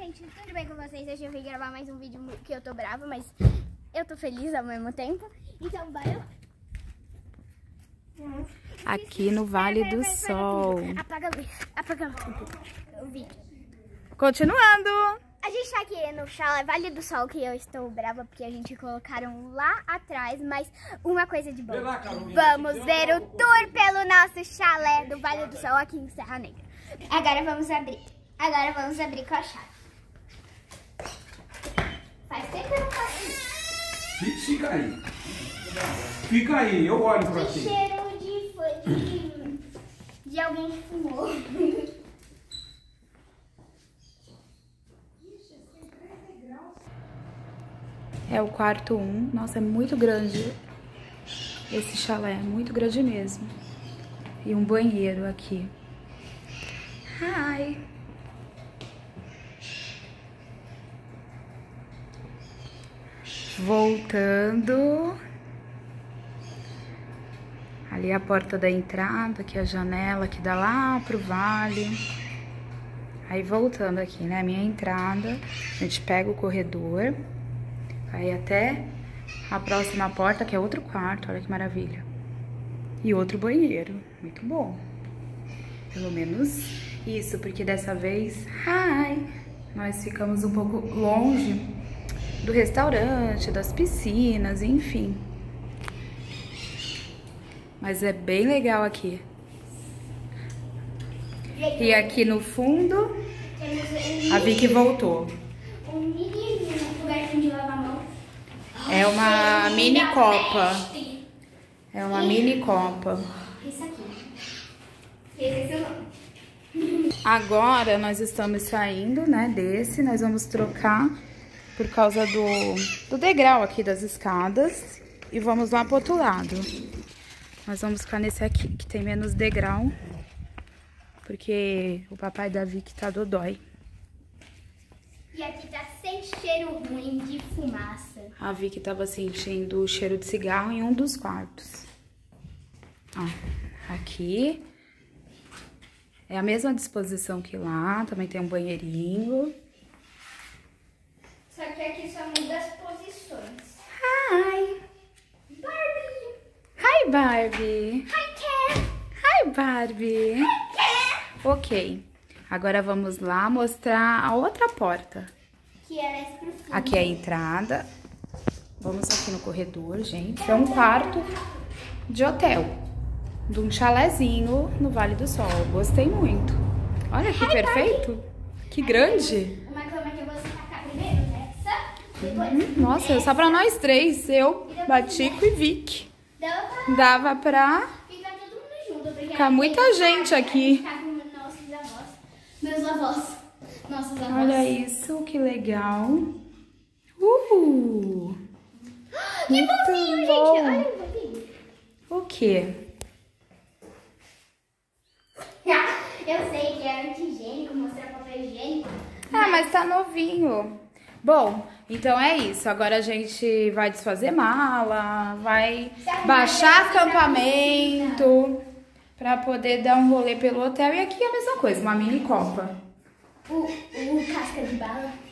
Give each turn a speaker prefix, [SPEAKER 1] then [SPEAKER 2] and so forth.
[SPEAKER 1] gente, tudo bem com vocês? Eu tive que gravar mais um vídeo que eu tô brava, mas eu tô feliz ao mesmo tempo. Então, bora.
[SPEAKER 2] Aqui no Vale do Sol.
[SPEAKER 1] Apaga a luz, apaga o vídeo.
[SPEAKER 2] Continuando.
[SPEAKER 1] A gente tá aqui no chalé Vale do Sol, que eu estou brava porque a gente colocaram lá atrás, mas uma coisa de bom. Vamos ver o tour pelo nosso chalé do Vale do Sol aqui em Serra Negra. Agora vamos abrir com a chave. Faz tempo que eu não faço isso.
[SPEAKER 3] Fica aí. Fica aí, eu olho pra
[SPEAKER 1] Que
[SPEAKER 3] ti.
[SPEAKER 1] cheiro de alguém que fumou.
[SPEAKER 2] É o quarto 1. Nossa, é muito grande. Esse chalé é muito grande mesmo. E um banheiro aqui. Hi. Voltando. Ali é a porta da entrada, aqui é a janela que dá lá pro vale. Aí voltando aqui, né, minha entrada, a gente pega o corredor, aí até a próxima porta, que é outro quarto, olha que maravilha. E outro banheiro, muito bom. Pelo menos isso, porque dessa vez, nós ficamos um pouco longe do restaurante, das piscinas, enfim. Mas é bem legal aqui. E aqui no fundo, a Vicky voltou.
[SPEAKER 1] Um mini lugarzinho de lavar a mão.
[SPEAKER 2] É uma mini copa. É uma mini copa.
[SPEAKER 1] Isso aqui. Esse é o nome.
[SPEAKER 2] Agora nós estamos saindo, né, desse. Nós vamos trocar por causa do degrau aqui das escadas. E vamos lá pro outro lado. Nós vamos ficar nesse aqui, que tem menos degrau. Porque o papai da Vicky tá dodói.
[SPEAKER 1] E aqui tá sem cheiro ruim de fumaça.
[SPEAKER 2] A Vicky tava sentindo o cheiro de cigarro em um dos quartos. Ó, aqui é a mesma disposição que lá. Também tem um banheirinho.
[SPEAKER 1] Só que aqui só muda as posições.
[SPEAKER 2] Hi!
[SPEAKER 1] Barbie!
[SPEAKER 2] Hi, Barbie!
[SPEAKER 1] Hi, Ken!
[SPEAKER 2] Hi, Barbie!
[SPEAKER 1] Hi, Ken!
[SPEAKER 2] Ok, agora vamos lá mostrar a outra porta.
[SPEAKER 1] Que é mais pro fundo.
[SPEAKER 2] Aqui é a entrada. Vamos aqui no corredor, gente. É um quarto de hotel. De um chalézinho no Vale do Sol. Gostei muito. Olha que perfeito. Que grande.
[SPEAKER 1] Uma cama que eu vou tacar primeiro, essa. Depois
[SPEAKER 2] Nossa, só pra nós três. Eu, Batico e Vicky. Dava pra
[SPEAKER 1] ficar todo mundo junto. Porque
[SPEAKER 2] ficar muita gente aqui.
[SPEAKER 1] Ficar com nossos avós. Meus avós. Nossos avós.
[SPEAKER 2] Olha isso, que legal.
[SPEAKER 1] Que
[SPEAKER 2] Muito
[SPEAKER 1] fofinho, gente.
[SPEAKER 2] bom.
[SPEAKER 1] Olha que fofinho.
[SPEAKER 2] O quê?
[SPEAKER 1] Eu sei que é anti-higiênico, mostrar papel higiênico.
[SPEAKER 2] Ah, mas tá novinho. Bom, então é isso. Agora a gente vai desfazer mala, vai baixar acampamento pra poder dar um rolê pelo hotel. E aqui é a mesma coisa, uma mini copa.
[SPEAKER 1] O casca de bala.